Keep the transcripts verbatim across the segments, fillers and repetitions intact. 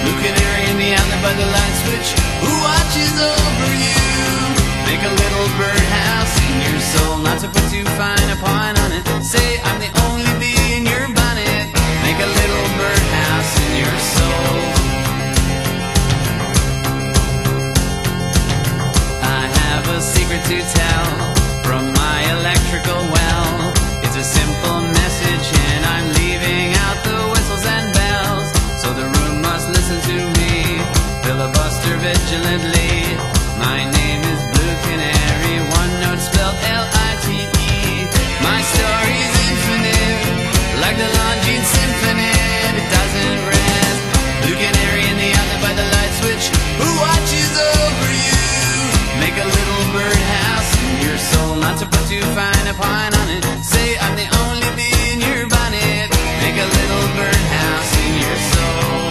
Blue canary in the outlet by the light switch, who watches over you? Make a little birdhouse in your soul, not to put too fine a point on it. Say I'm the only bee in your bonnet. Make a little birdhouse in your soul. I have a secret to tell from my electrical well. It's a simple message and I'm leaving out the whistles and bells. So the room must listen to me, filibuster vigilantly. My name is Blue Canary, one note spelled L I T E. My story's infinite, like the Longines Symphony. It doesn't rest. Blue Canary in the outlet by the light switch, who watches over you? Make a little birdhouse in your soul, not to put too fine a point on it. Say I'm the only bee in your bonnet. Make a little birdhouse in your soul.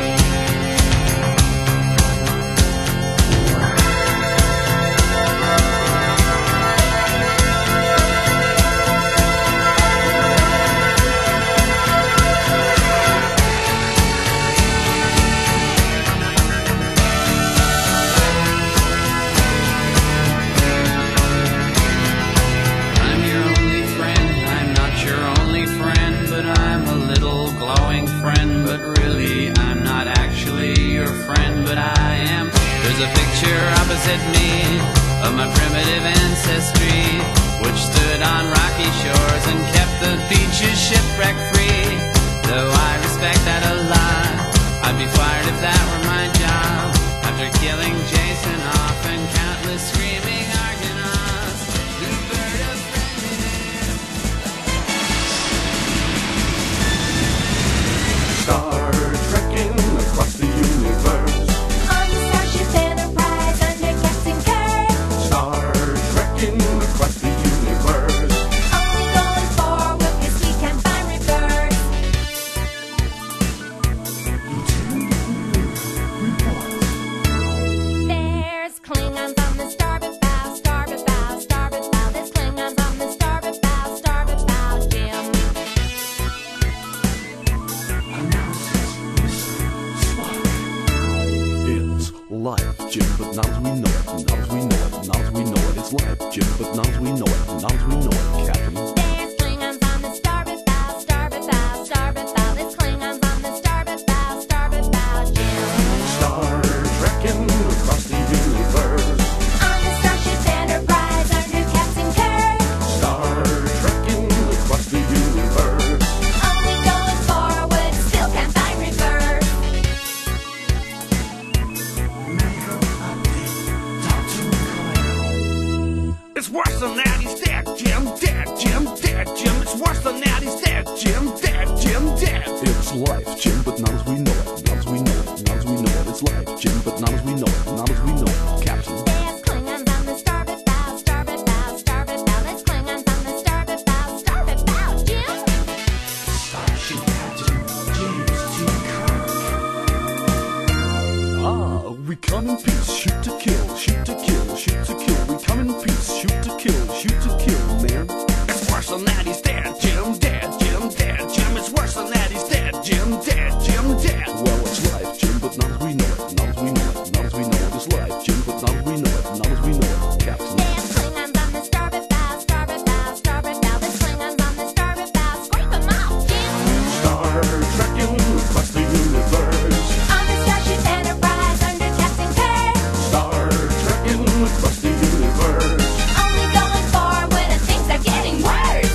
There's a picture opposite me of my primitive ancestry, which stood on rocky shores and kept the beaches shipwreck free. Though I respect that a lot, I'd be fired if that were my job. After killing Jason off and countless screaming Argonauts, new bird of primitive. Star trekking across the universe. Across the universe, only going forward 'cause we can't find reverse. There's Klingons on the starboard bow, starboard bow, starboard bow. There's Klingons on the starboard bow, starboard bow, Jim. It's life, Jim, but not as we know it, not as we know it, not as we know it. It's life, Jim, but not as we know it, not as we know it, Captain. There's Klingons on the starboard bow, starboard bow, starboard bow. There's Klingons on the starboard bow, starboard bow, Jim. Star trekking across the universe. On the Starship Enterprise under Captain Kirk. Star trekking across the universe. Only going forward, still can't find reverse. It's worse than that, he's dead, Jim, dead, Jim, dead, Jim. It's worse than that, he's dead, Jim, dead, Jim, dead. It's life, Jim, but not as we know it, not as we know it, not as we know it. It's life, Jim, but not as we know it, not as we know it, Captain. There's Klingons on the starboard bow, starboard bow, starboard bow. There's Klingons on the starboard bow, starboard bow, Jim. Starship Captain James T. Kirk. Ah, we come in peace, shoot to kill, shoot to kill, shoot to kill. We come in peace, shoot to kill, shoot to kill, man. It's worse than that, he's dead, Jim, dead, Jim, dead, Jim. It's worse than that, he's dead, Jim, dead, Jim, dead. Well, it's life, Jim, but not as we know it, not as we know it, not as we know it. It's life, Jim, but not as we know it, not as we know it, Captain. There's Klingons on the starboard bow, starboard bow, starboard bow. There's Klingons on the starboard bow, scrape 'em out, Jim. Star trekking across the universe. On the Starship Enterprise under Captain Kirk. Star trekking across the universe. Only going forward and things are getting worse.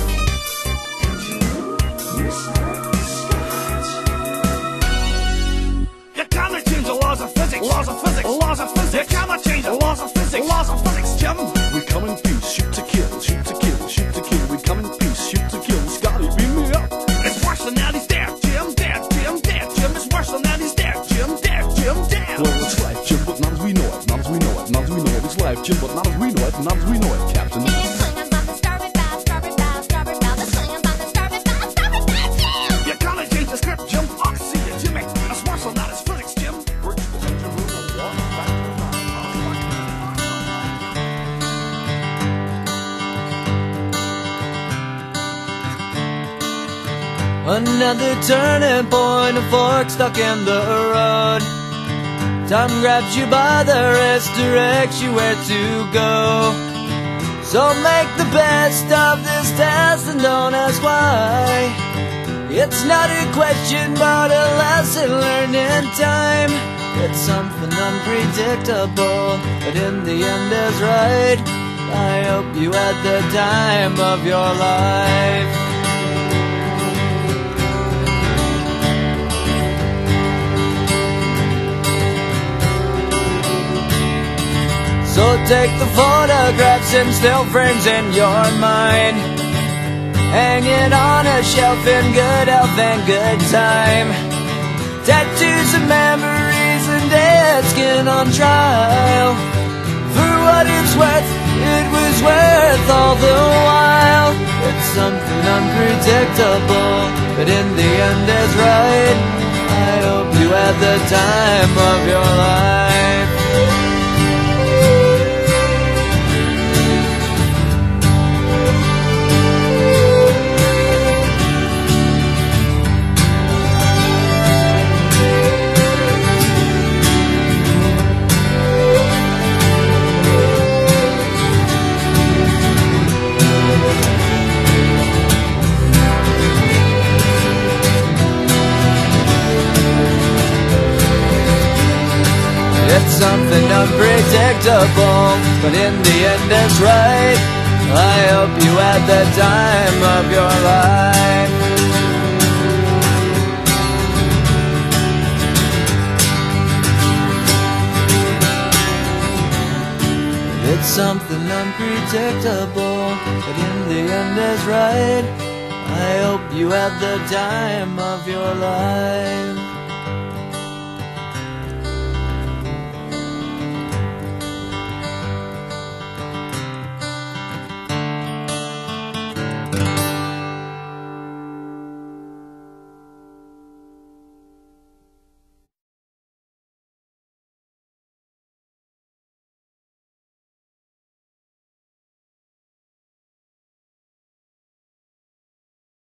You cannot change the laws of physics, laws of physics, laws of physics. You cannot change the laws of physics, laws of physics, Jim. We come in peace, shoot to kill, shoot to kill, shoot to kill. We come in peace, shoot to kill. Scotty, beat me up. It's worse than that, he's dead, Jim, dead, Jim, dead, Jim. It's worse than that, he's dead, Jim, dead, Jim, dead. Well, it's life, Jim, but not as we know it, not as we know it, not as we know it. It's life, Jim, but not as we know it, not as we know it, Captain. There's Klingons on the starboard bow, starboard bow, starboard bow. There's Klingons on the starboard bow, starboard bow, Jim. You cannot change the script, Jim. I see you, Jimmy. It's worse than that, it's physics, Jim. Bridge to the engine room and walk back to the Another turning point, a fork stuck in the road. Time grabs you by the wrist, directs you where to go. So make the best of this test and don't ask why. It's not a question but a lesson learned in time. It's something unpredictable, but in the end is right. I hope you had the time of your life. So take the photographs and still frames in your mind, hang it on a shelf in good health and good time. Tattoos of memories and dead skin on trial. For what it's worth, it was worth all the while. It's something unpredictable, but in the end is right. I hope you had the time of your life. It's something unpredictable, but in the end it's right. I hope you had the time of your life. It's something unpredictable, but in the end is right. I hope you had the time of your life.